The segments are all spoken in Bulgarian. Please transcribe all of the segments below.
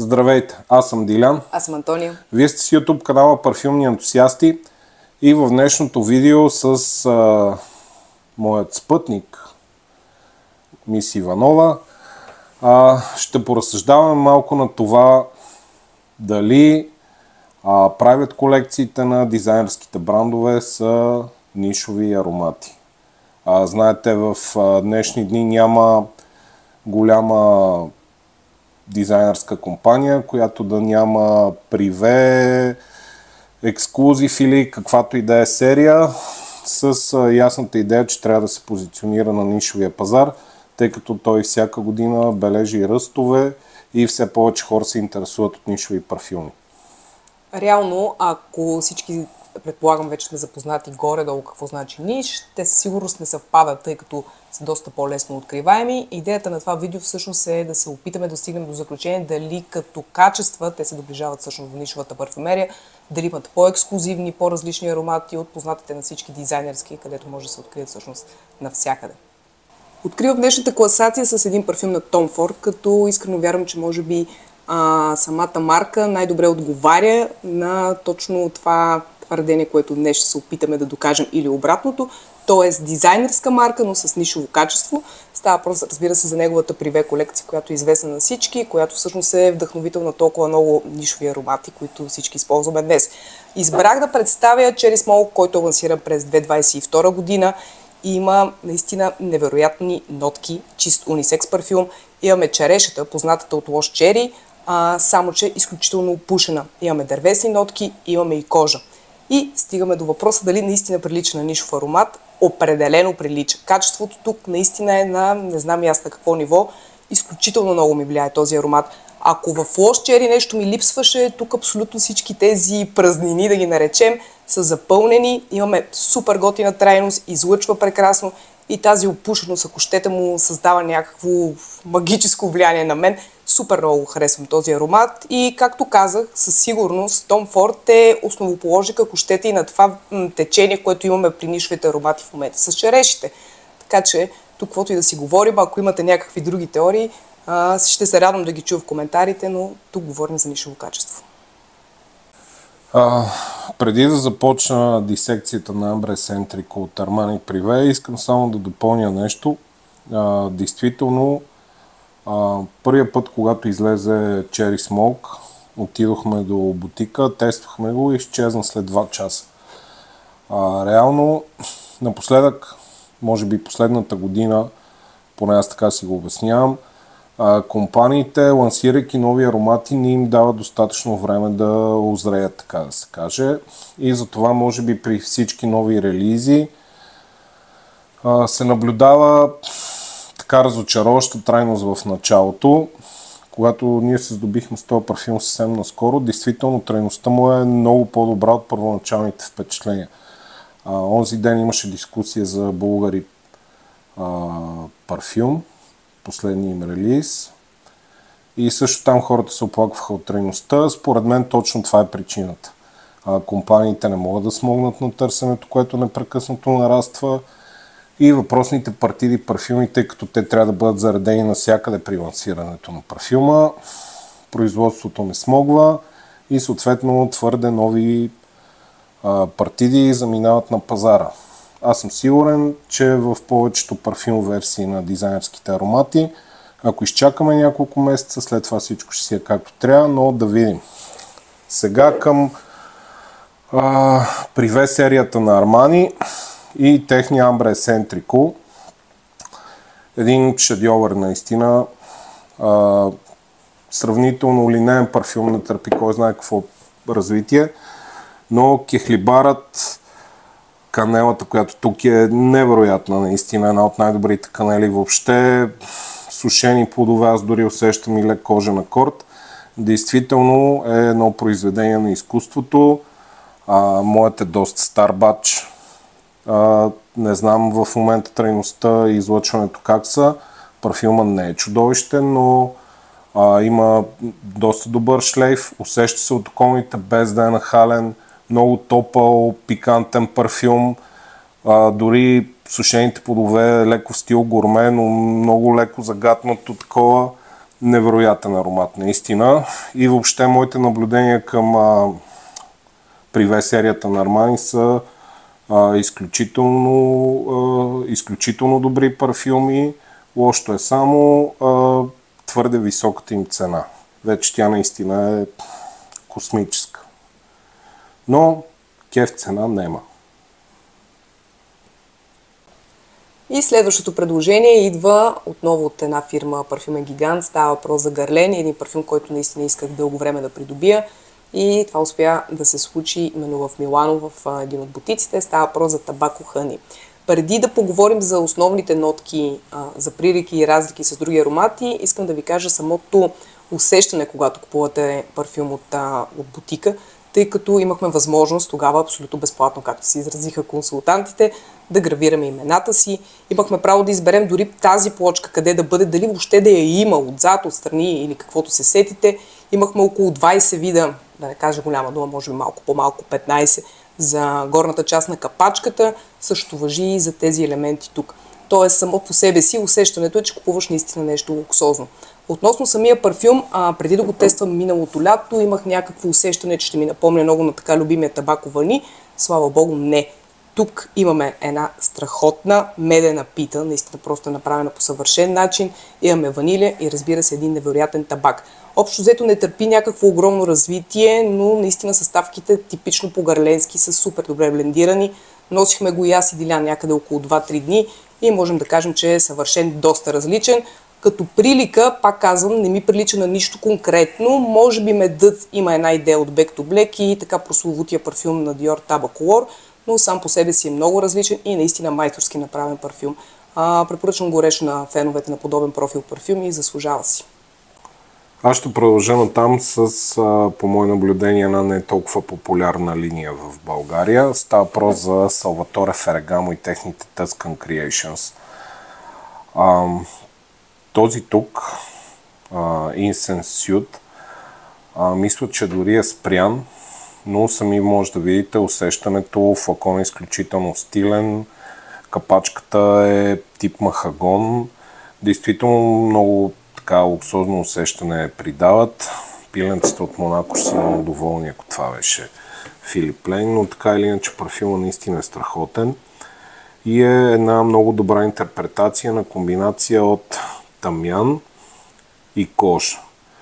Здравейте, аз съм Дилян. Аз съм Антония. Вие сте с YouTube канала Парфюмни ентусиасти и в днешното видео с моят спътник Мис Иванова ще поразсъждаваме малко на това дали правят колекциите на дизайнерските брандове са нишови аромати. Знаете, в днешни дни няма голяма дизайнерска компания, която да няма приве, ексклузив или каквато и да е серия, с ясната идея, че трябва да се позиционира на нишовия пазар, тъй като той всяка година бележи ръстове и все повече хора се интересуват от нишови парфюми. Реално, ако всички, предполагам, вече сме запознати горе-долу какво значи ниш, те със сигурност не съвпадат, тъй като са доста по-лесно откриваеми. Идеята на това видео всъщност е да се опитаме да стигнем до заключение дали като качества те се доближават всъщност до нишовата парфюмерия, дали имат по-ексклузивни, по-различни аромати от познатите на всички дизайнерски, където може да се открият всъщност навсякъде. Откривам днешната класация с един парфюм на Tom Ford, като искрено вярвам, че може би самата марка най-добре отговаря на точно това твърдение, което днес ще се опитаме да докажем, или обратното, т.е. дизайнерска марка, но с нишово качество. Става просто, разбира се, за неговата приве колекция, която е известна на всички, която всъщност е вдъхновител на толкова много нишови аромати, които всички използваме днес. Избрах да представя Cherry Smoke, който е лансиран през 2022 година. И има наистина невероятни нотки, чист унисекс парфюм. Имаме черешата, познатата от лош чери, само че изключително опушена. Имаме дървесни нотки, имаме и кожа. И стигаме до въпроса дали наистина прилича на нишов аромат. Определено прилича. Качеството тук наистина е на, не знам и аз на какво ниво, изключително много ми влияе този аромат. Ако в лош чери нещо ми липсваше, тук абсолютно всички тези празнини, да ги наречем, са запълнени. Имаме супер готина трайност, излъчва прекрасно и тази опушеност, ако щете, му създава някакво магическо влияние на мен. Супер много харесвам този аромат и, както казах, със сигурност Tom Ford е основоположник, ако щете, и на това течение, което имаме при нишовите аромати в момента с черешите. Така че, тук каквото и да си говорим, ако имате някакви други теории, ще се радвам да ги чуя в коментарите, но тук говорим за нишово качество. Преди да започна дисекцията на Ambre Centrico от Armani Privé, искам само да допълня нещо. Действително, първия път, когато излезе Cherry Smoke, отидохме до бутика, тествахме го и изчезна след 2 часа. Реално, напоследък, може би последната година, поне аз така си го обяснявам, компаниите, лансирайки нови аромати, не им дават достатъчно време да озреят, така да се каже. И затова, може би, при всички нови релизи се наблюдава така разочароваща трайност в началото. Когато ние се здобихме с този парфюм съвсем наскоро, действително трайността му е много по-добра от първоначалните впечатления. Онзи ден имаше дискусия за Bulgari парфюм, последния им релиз. И също там хората се оплакваха от трайността. Според мен точно това е причината. Компаниите не могат да смогнат на търсенето, което непрекъснато нараства. И въпросните партиди парфюми, тъй като те трябва да бъдат заредени навсякъде при лансирането на парфюма, производството не смогва и съответно твърде нови партиди заминават на пазара. Аз съм сигурен, че в повечето парфюм версии на дизайнерските аромати, ако изчакаме няколко месеца, след това всичко ще си е както трябва, но да видим. Сега към Privé серията на Armani и техния Ambre Centrico. Един шедьовър наистина. Сравнително линеен парфюм, не търпи кой знае какво развитие, но кехлибарът, канелата, която тук е невероятна, наистина една от най-добрите канели въобще. Сушени плодове, аз дори усещам и лек кожен акорд. Действително е едно произведение на изкуството. Моят е доста стар бач. Не знам в момента трайността и излъчването как са. Парфюмът не е чудовищен, но има доста добър шлейф. Усеща се от околните без да е нахален. Много топъл, пикантен парфюм. Дори сушените плодове леко в стил гурме, но много леко загатнато такова. невероятен аромат наистина. И въобще моите наблюдения към Privé серията на Armani са изключително добри парфюми. Лошото е само твърде високата им цена. Вече тя наистина е космическа. Но кеф цена нема. И следващото предложение идва отново от една фирма Парфюмен Гигант. Става въпрос за Гарлен, един парфюм, който наистина исках дълго време да придобия. И това успя да се случи именно в Милано, в един от бутиците. Става въпрос за Табако Хъни. Преди да поговорим за основните нотки, за прилики и разлики с други аромати, искам да ви кажа самото усещане, когато купувате парфюм от бутика, тъй като имахме възможност тогава абсолютно безплатно, както се изразиха консултантите, да гравираме имената си. Имахме право да изберем дори тази плочка къде да бъде, дали въобще да я има отзад, отстрани или каквото се сетите. Имахме около 20 вида, да не кажа голяма дума, може би малко по-малко, 15 за горната част на капачката. Също важи и за тези елементи тук. Тоест само по себе си усещането е, че купуваш наистина нещо луксозно. Относно самия парфюм, преди да го тествам миналото лято, имах някакво усещане, че ще ми напомня много на така любимия Табако Вани. Слава Богу, не. Тук имаме една страхотна медена пита, наистина просто е направена по съвършен начин. Имаме ванилия и разбира се един невероятен табак. Общо взето не търпи някакво огромно развитие, но наистина съставките типично по-гарленски са супер добре блендирани. Носихме го и аз и Дилян някъде около 2-3 дни и можем да кажем, че е съвършен доста различен. Като прилика, пак казвам, не ми прилича на нищо конкретно. Може би медът има една идея от Back to Black и така прословутия парфюм на Dior Tabacolor, но сам по себе си е много различен и наистина майсторски направен парфюм. Препоръчвам горещо на феновете на подобен профил парфюм и заслужава си. Аз ще продължа натам с, по мое наблюдение, една не толкова популярна линия в България. Става въпрос за Салваторе Ферагамо и техните Tuscan Creations. Този тук, Incense Suit, мисля, че дори е спрян, но сами може да видите усещането. Флакон е изключително стилен, капачката е тип махагон. Действително много така луксозно усещане придават. Пиленцата от Монако ще са много доволни, ако това беше Филип Лейн, но така или иначе парфюма наистина е страхотен и е една много добра интерпретация на комбинация от тамян и кожа.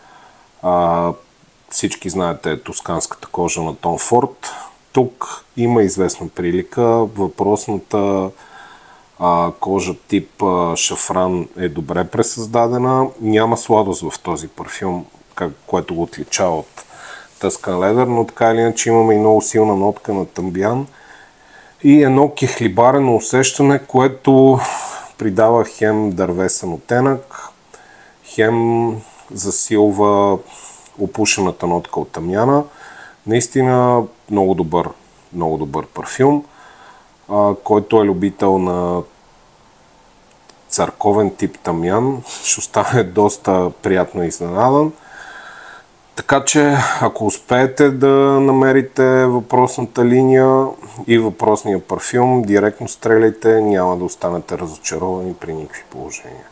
Всички знаете тосканската кожа на Том Форд. Тук има известна прилика. Въпросната кожа тип шафран е добре пресъздадена. Няма сладост в този парфюм, което го отличава от Tuscan Leather, но така или иначе имаме и много силна нотка на тамбян и едно кехлибарено усещане, което придава хем дървесен оттенък, хем засилва опушената нотка от тамяна. Наистина много добър парфюм, който е любител на църковен тип тамян, ще остане доста приятно изненадан. Така че, ако успеете да намерите въпросната линия и въпросния парфюм, директно стреляйте, няма да останете разочаровани при никакви положения.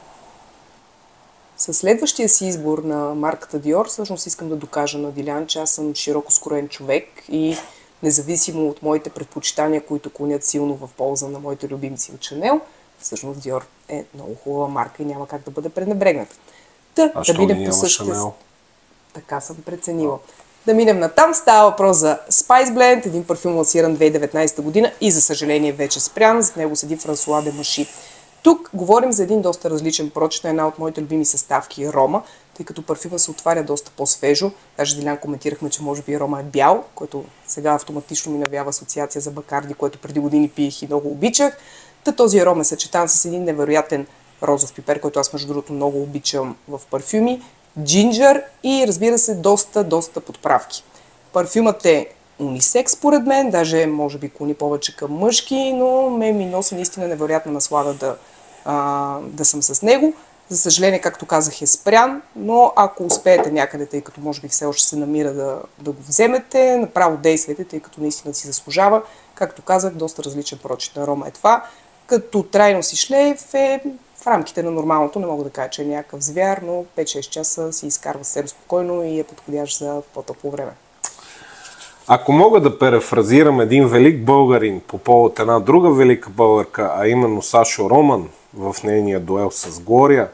Със следващия си избор на марката Dior, всъщност искам да докажа на Дилян, че аз съм широко скроен човек и независимо от моите предпочитания, които клонят силно в полза на моите любимци от Chanel, всъщност Dior е много хубава марка и няма как да бъде пренебрегната. Да минем по същия. Така съм преценила. Да минем натам. Става въпрос за Spice Blend, един парфюм лансиран 2019 година и за съжаление вече спрян. За него седи Франсуа де Маши. Тук говорим за един доста различен прочит на една от моите любими съставки Рома, тъй като парфюма се отваря доста по-свежо. Даже Дилян коментирахме, че може би Рома е бял, който сега автоматично ми навява асоциация за Бакарди, което преди години пиех и много обичах. Този аром е съчетан с един невероятен розов пипер, който аз между другото много обичам в парфюми, джинджър и разбира се доста подправки. Парфюмът е унисекс според мен, даже може би клони повече към мъжки, но ми носи наистина невероятна наслада да съм с него. За съжаление, както казах, е спрян, но ако успеете някъде, тъй като може би все още се намира да го вземете, направо действайте, тъй като наистина си заслужава. Както казах, доста различен прочит на арома е това. Като трайност и шлейф е в рамките на нормалното, не мога да кажа, че е някакъв звяр, но 5-6 часа си изкарва съвсем спокойно и е подходящ за по-топло време. Ако мога да перефразирам един велик българин по повод една друга велика българка, а именно Сашо Роман в нейния дуел с Глория,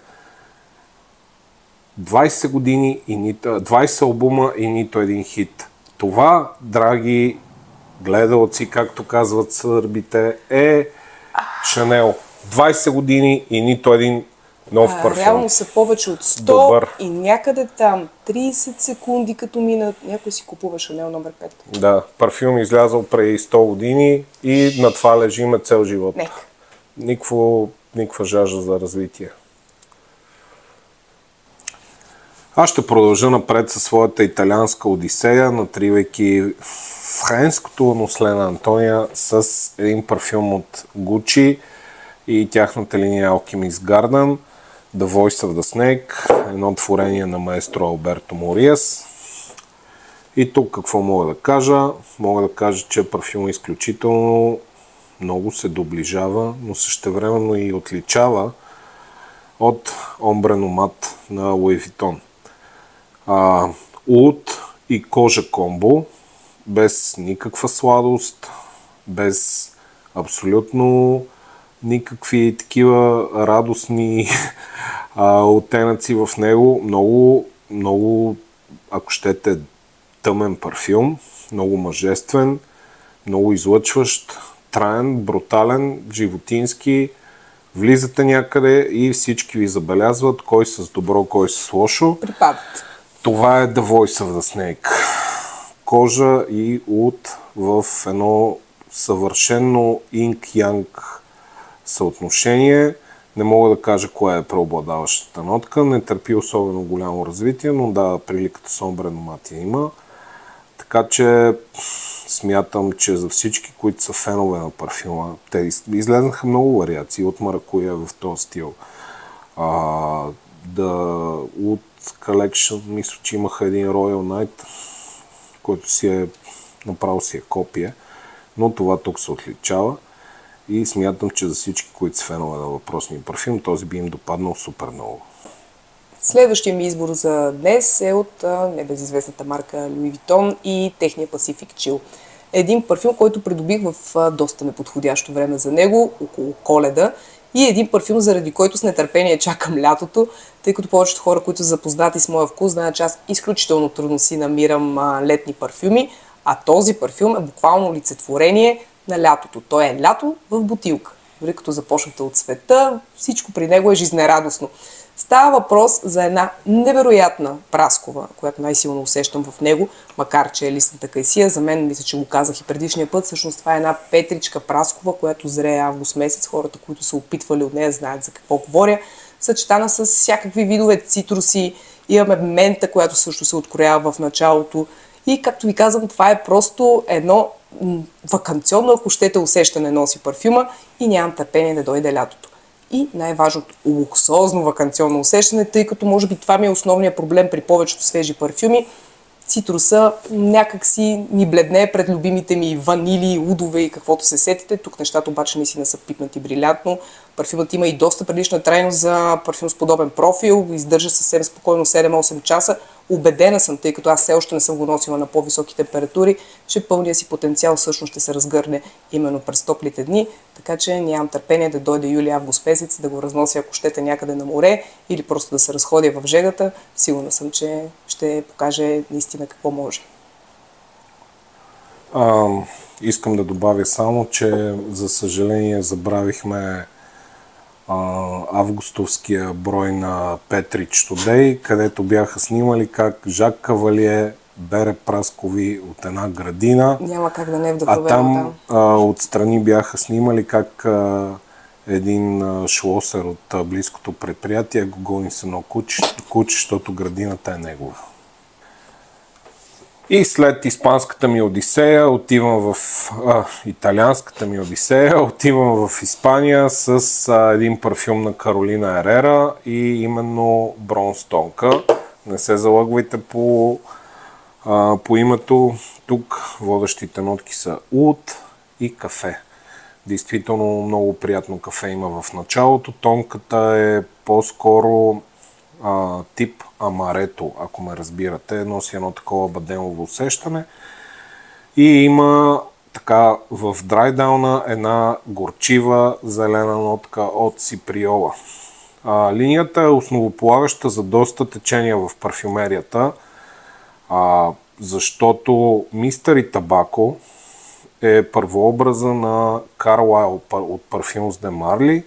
20 години и 20 албума и нито един хит. Това, драги гледалци, както казват сърбите, е Шанел. 20 години и нито един нов парфюм. Реално са повече от 100 Добър. И някъде там 30 секунди като минат, някой си купува Шанел номер 5. Да, парфюм излязъл преди 100 години и на това лежиме цел живот. Никаква жажда за развитие. Аз ще продължа напред със своята италианска одисея, натривайки френското наследие на Антония с един парфюм от Gucci и тяхната линия Alchemist Garden, The Voice of the Snake, едно творение на маестро Алберто Мориас. И тук какво мога да кажа? Мога да кажа, че парфюмът изключително много се доближава, но същевременно и отличава от Ombre Nomade на Louis Vuitton. Уд и кожа комбо, без никаква сладост, без абсолютно никакви такива радостни оттенъци в него. Много, ако щете, тъмен парфюм, много мъжествен, много излъчващ, траен, брутален, животински. Влизате някъде и всички ви забелязват кой с добро, кой с лошо. Припадат. Това е The Voice of the Snake. Кожа и уд в едно съвършено инк-янг съотношение. Не мога да кажа коя е преобладаващата нотка. Не търпи особено голямо развитие, но да, приликата с Ombre Nomade има. Така че смятам, че за всички, които са фенове на парфюма, те излезнаха много вариации от маракуя в този стил. The Wood Collection, мисля, че имаха един Royal Night, който направо си е копие, но това тук се отличава и смятам, че за всички, които са фенове на въпросния парфюм, този би им допаднал супер много. Следващия ми избор за днес е от небезизвестната марка Louis Vuitton и техния Pacific Chill. Един парфюм, който придобих в доста неподходящо време за него, около Коледа, и един парфюм, заради който с нетърпение чакам лятото, тъй като повечето хора, които са запознати с моя вкус, знаят, че аз изключително трудно си намирам летни парфюми, а този парфюм е буквално олицетворение на лятото. Той е лято в бутилка. Дори като започнете от света, всичко при него е жизнерадостно. Става въпрос за една невероятна праскова, която най-силно усещам в него, макар че е листната кайсия. За мен, мисля, че го казах и предишния път, всъщност това е една петричка праскова, която зрее август месец. Хората, които са опитвали от нея, знаят за какво говоря. Съчетана с всякакви видове цитруси. Имаме мента, която също се откроява в началото. И, както ви казвам, това е просто едно ваканционно, ако щете, усещане носи парфюма и нямам търпение да дойде лятото. И най-важното, луксозно ваканционно усещане, тъй като може би това ми е основният проблем при повечето свежи парфюми. Цитруса някак си ни бледне пред любимите ми ванили, удове и каквото се сетите. Тук нещата обаче наистина са пипнати брилянтно. Парфюмът има и доста прилична трайност за парфюм с подобен профил. Издържа съвсем спокойно 7-8 часа. Убедена съм, тъй като аз все още не съм го носила на по-високи температури, че пълния си потенциал всъщност ще се разгърне именно през топлите дни. Така че нямам търпение да дойде юли-август месец, да го разнося, ако щете, някъде на море или просто да се разходя в жегата. Сигурна съм, че ще покаже наистина какво може. Искам да добавя само, че за съжаление забравихме августовския брой на Petrich Today, където бяха снимали как Жак Кавалие бере праскови от една градина. Няма как да не вдъхновено там. Отстрани бяха снимали как един шлосер от близкото предприятие го гони с едно куче, защото градината е негова. И след испанската ми одисея отивам в италианската ми одисея, отивам в Испания с един парфюм на Каролина Ерера и именно Бронз Тонка. Не се залъгвайте по името. Тук водещите нотки са уд и кафе. Действително много приятно кафе има в началото. Тонката е по-скоро тип амарето, ако ме разбирате. Носи едно такова бадемово усещане. И има така в драйдауна една горчива зелена нотка от сиприола. Линията е основополагаща за доста течения в парфюмерията, защото Mystery Tobacco е първообраза на Carlyle от Parfums de Marly,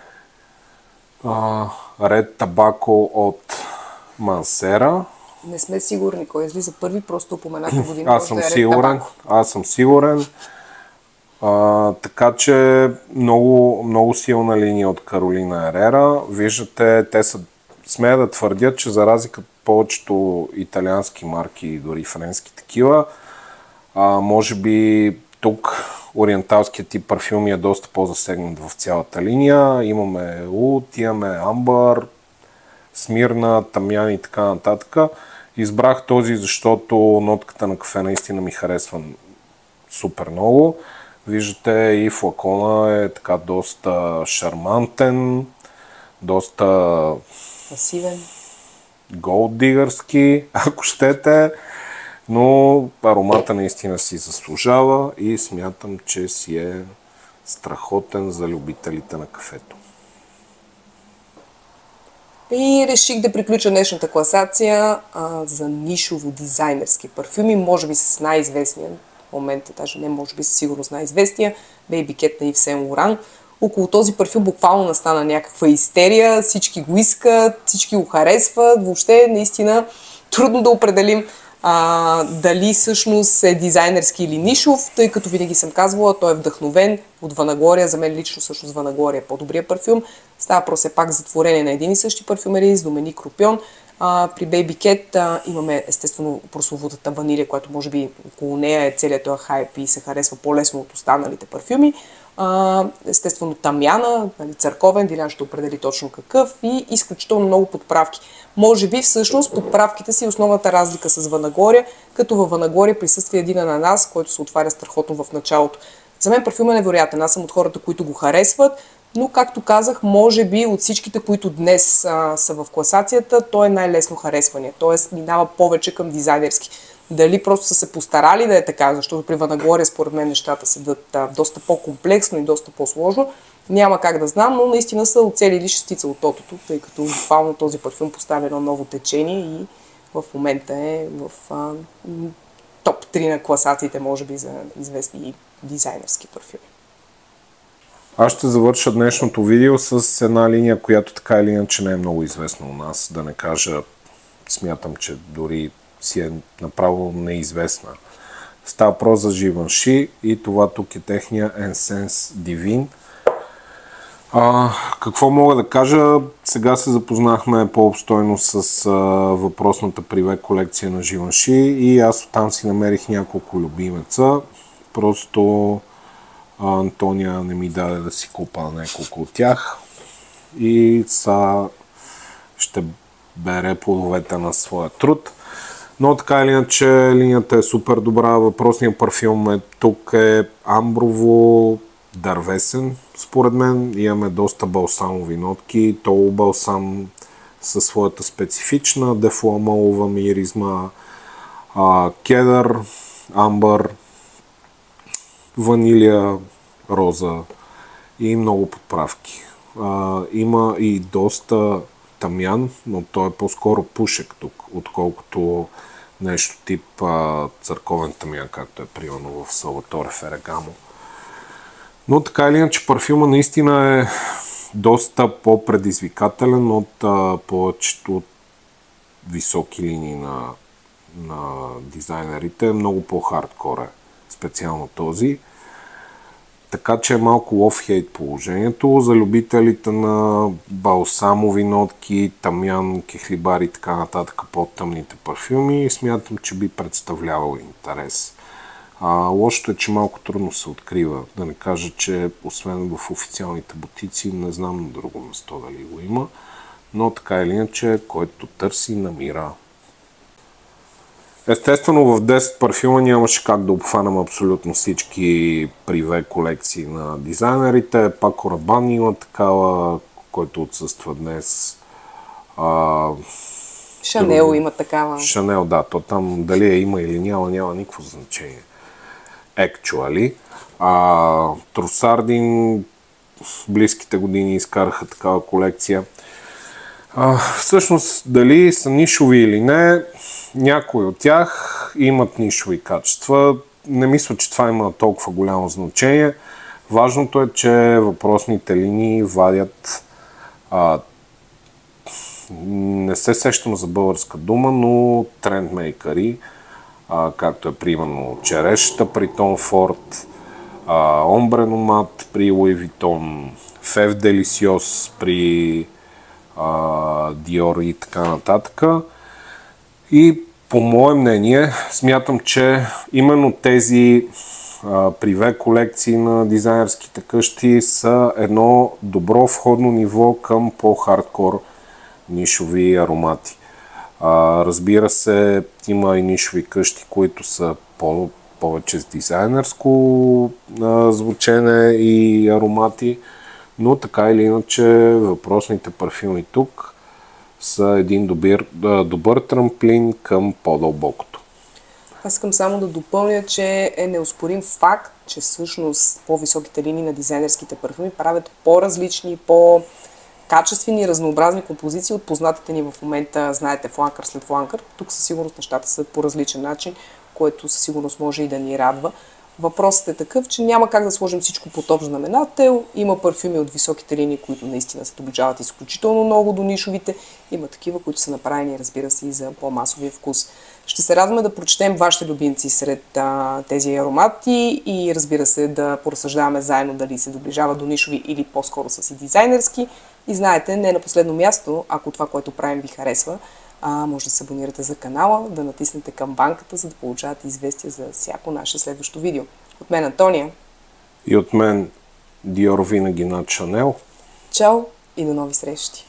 Red Tobacco от Mancera. Не сме сигурни кой излиза първи, просто упомената година. Аз съм сигурен. Така че много силна линия от Каролина Ерера. Виждате, те са, смея да твърдят, че за разлика от повечето италиански марки и дори френски такива, може би тук ориенталският тип парфюми е доста по-засегнат в цялата линия. Имаме Ут, имаме Амбър, Смирна, Тамян и така нататък. Избрах този, защото нотката на кафе наистина ми харесва супер много. Виждате, и флакона е така доста шармантен, доста масивен, голддигърски, ако щете, но аромата наистина си заслужава и смятам, че си е страхотен за любителите на кафето. И реших да приключа днешната класация за нишово-дизайнерски парфюми, може би с най-известния в момента, даже не може би със сигурност най-известия, Baby Cat на Yves Saint Laurent. Около този парфюм буквално настана някаква истерия, всички го искат, всички го харесват, въобще наистина трудно да определим дали всъщност е дизайнерски или нишов, тъй като винаги съм казвала, той е вдъхновен от Ванагория. За мен лично всъщност Ванагория е по-добрия парфюм. Става просто пак за творение на един и същи парфюмерии с Доминик Ропьон. При Baby Cat имаме естествено прословутата ванилия, която може би около нея е целият този хайп и се харесва по-лесно от останалите парфюми. Естествено тамяна, църковен, Дилян ще определи точно какъв, и изключително много подправки. Може би всъщност подправките си основната разлика с Ванагория, като във Ванагория присъства един ананас, който се отваря страхотно в началото. За мен парфюм е невероятен, аз съм от хората, които го харесват, но както казах, може би от всичките, които днес са в класацията, той е най-лесно харесвания, т.е. минава повече към дизайнерски. Дали просто са се постарали да е така, защото при Ванагория според мен нещата седат доста по-комплексно и доста по-сложно. Няма как да знам, но наистина са оцелили шестица от тотото, тъй като буквално този парфюм поставя едно ново течение и в момента е в топ 3 на класациите, може би, за известни дизайнерски парфюми. Аз ще завърша днешното видео с една линия, която така или иначе не е много известна у нас, да не кажа, смятам, че дори си е направо неизвестна. Става въпрос за Givenchy и това тук е техния Incense Divine. Какво мога да кажа? Сега се запознахме по-обстойно с въпросната привет колекция на Givenchy и аз оттам си намерих няколко любимеца. Просто Антония не ми даде да си купа няколко от тях и ще бере плодовете на своя труд. Но така или иначе линията е супер добра. Въпросният парфюм тук е амброво дървесен, според мен. Имаме доста балсамови нотки. Толу балсам със своята специфична дефламолова миризма, кедър, амбър, ванилия, роза и много подправки. Има и доста тамян, но той е по-скоро пушек тук, отколкото нещо тип църковен тамян, както е примерно в Салваторе Ферагамо. Но така или иначе парфюма наистина е доста по-предизвикателен от повечето високи линии на дизайнерите. Много по-хардкор е специално този. Така че е малко love-hate положението. За любителите на балсамови нотки, тамян, кехлибари и така нататък, по-тъмните парфюми, смятам, че би представлявал интерес. Лошото е, че малко трудно се открива. Да не кажа, че освен в официалните бутици, не знам на друго место дали го има, но така или иначе, който търси, намира. Естествено, в 10 парфюма нямаше как да обхванем абсолютно всички приве колекции на дизайнерите. Пако Рабан има такава, който отсъства днес. Шанел има такава. Шанел, да. То там дали има или няма никакво значение. Actually. Трусардин близките години изкараха такава колекция. Всъщност, дали са нишови или не, някои от тях имат нишови качества. Не мисля, че това има толкова голямо значение. Важното е, че въпросните линии вадят не се сещам за българска дума, но трендмейкъри, както е примерно черешата при Tom Ford, Ombre Nomad при Louis Vuitton, Fève Delicieux при Dior и така нататък. И по мое мнение смятам, че именно тези приве колекции на дизайнерските къщи са едно добро входно ниво към по-хардкор нишови аромати. Разбира се, има и нишови къщи, които са повече с дизайнерско звучене и аромати, но така или иначе въпросните парфюми тук са един добър трамплин към по-дълбокото. Аз искам само да допълня, че е неоспорим факт, че всъщност по-високите линии на дизайнерските парфюми правят по-различни, по-качествени и разнообразни композиции от познатите ни в момента, знаете, фланкър след фланкър. Тук със сигурност нещата са по различен начин, което със сигурност може и да ни радва. Въпросът е такъв, че няма как да сложим всичко под общ знаменател. Има парфюми от високите линии, които наистина се доближават изключително много до нишовите. Има такива, които са направени, разбира се, и за по-масовия вкус. Ще се радваме да прочетем вашите любимци сред тези аромати и, разбира се, да поразсъждаваме заедно дали се доближава до нишови или по-скоро са си дизайнерски. И знаете, не на последно място, ако това, което правим, ви харесва, може да се абонирате за канала, да натиснете камбанката, за да получавате известия за всяко наше следващо видео. От мен Антония. И от мен Dior винаги над Шанел. Чао и до нови срещи!